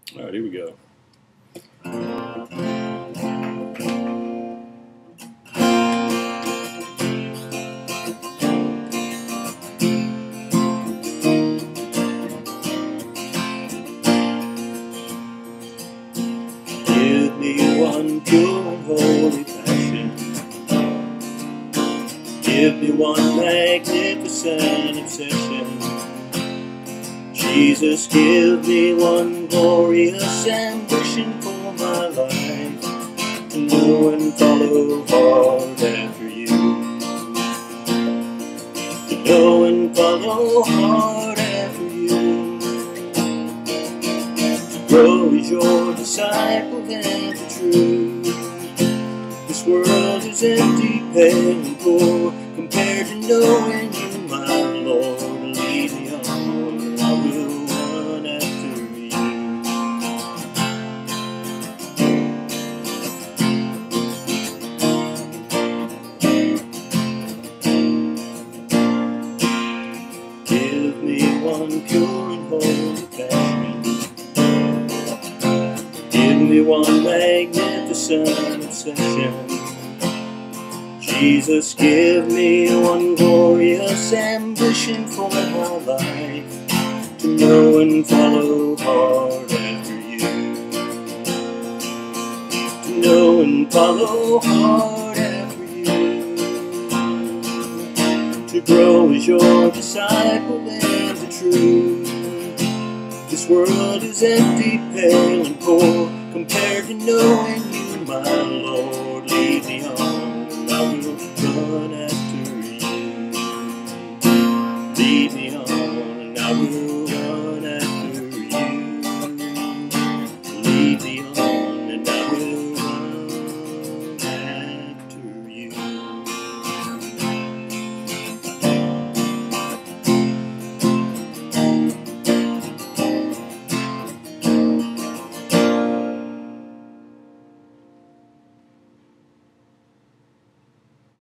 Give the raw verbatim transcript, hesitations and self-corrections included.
All right, here we go. Give me one pure and holy passion. Give me one magnificent obsession. Jesus, give me one glorious ambition for my life, to know and follow hard after you. To know and follow hard after you. To grow as your disciple and the truth. This world is empty, pale and poor, compared to knowing you, my Lord. Lead me on, I will run after you. Give me one pure and holy passion. Give me one magnificent obsession. Jesus, give me one glorious ambition for my life, to know and follow hard after you. To know and follow hard after you. To grow as your disciple and the truth. This world is empty, pale and poor, compared to knowing you, my Lord.